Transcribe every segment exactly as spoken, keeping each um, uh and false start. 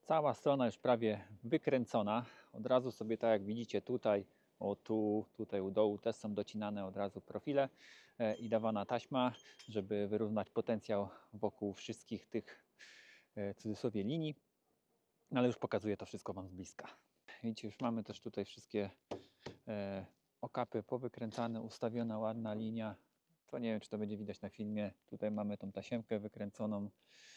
Cała strona już prawie wykręcona. Od razu sobie, tak jak widzicie tutaj, o tu, tutaj u dołu też są docinane od razu profile e, i dawana taśma, żeby wyrównać potencjał wokół wszystkich tych e, w cudzysłowie linii. No, ale już pokazuję to wszystko Wam z bliska. Widzicie, już mamy też tutaj wszystkie e, okapy powykręcane, ustawiona ładna linia. To nie wiem, czy to będzie widać na filmie. Tutaj mamy tą tasiemkę wykręconą,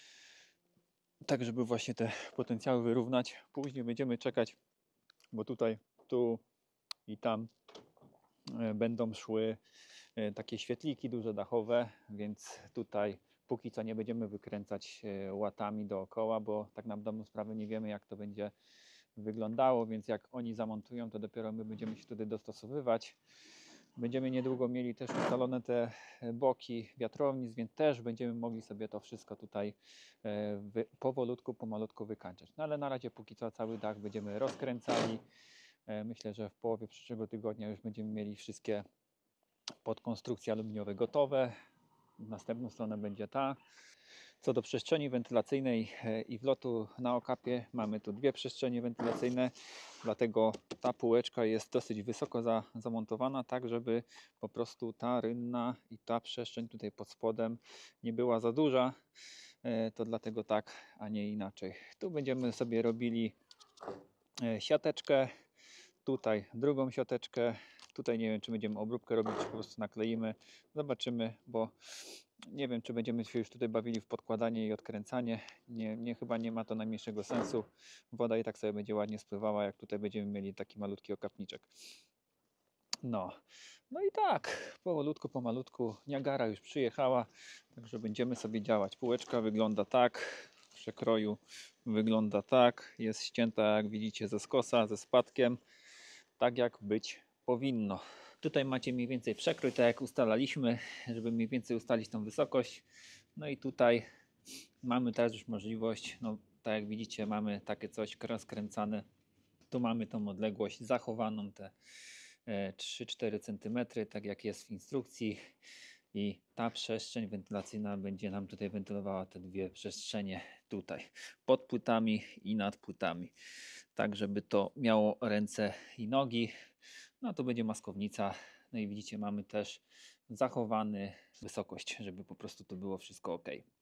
tak żeby właśnie te potencjały wyrównać. Później będziemy czekać, bo tutaj, tu i tam e, będą szły e, takie świetliki duże dachowe, więc tutaj póki co nie będziemy wykręcać e, łatami dookoła, bo tak na dobrą sprawę nie wiemy, jak to będzie wyglądało, więc jak oni zamontują, to dopiero my będziemy się wtedy dostosowywać. Będziemy niedługo mieli też ustalone te boki wiatrownic, więc też będziemy mogli sobie to wszystko tutaj wy, powolutku, pomalutku wykańczać. No ale na razie póki co cały dach będziemy rozkręcali. Myślę, że w połowie przyszłego tygodnia już będziemy mieli wszystkie podkonstrukcje aluminiowe gotowe. Następną stronę będzie ta. Co do przestrzeni wentylacyjnej i wlotu na okapie, mamy tu dwie przestrzenie wentylacyjne, dlatego ta półeczka jest dosyć wysoko za, zamontowana, tak żeby po prostu ta rynna i ta przestrzeń tutaj pod spodem nie była za duża. To dlatego tak, a nie inaczej. Tu będziemy sobie robili siateczkę, tutaj drugą siateczkę. Tutaj nie wiem, czy będziemy obróbkę robić, czy po prostu nakleimy. Zobaczymy, bo nie wiem, czy będziemy się już tutaj bawili w podkładanie i odkręcanie. Nie, nie, chyba nie ma to najmniejszego sensu. Woda i tak sobie będzie ładnie spływała, jak tutaj będziemy mieli taki malutki okapniczek. No, no i tak, powolutku, pomalutku. Niagara już przyjechała, także będziemy sobie działać. Półeczka wygląda tak, w przekroju wygląda tak. Jest ścięta, jak widzicie, ze skosa, ze spadkiem, tak jak być powinno. Tutaj macie mniej więcej przekrój, tak jak ustalaliśmy, żeby mniej więcej ustalić tą wysokość. No i tutaj mamy też już możliwość, no tak jak widzicie, mamy takie coś rozkręcane. Tu mamy tą odległość zachowaną, te trzy cztery centymetry, tak jak jest w instrukcji. I ta przestrzeń wentylacyjna będzie nam tutaj wentylowała te dwie przestrzenie tutaj, pod płytami i nad płytami. Tak, żeby to miało ręce i nogi. No to będzie maskownica. No i widzicie, mamy też zachowany wysokość, żeby po prostu to było wszystko ok.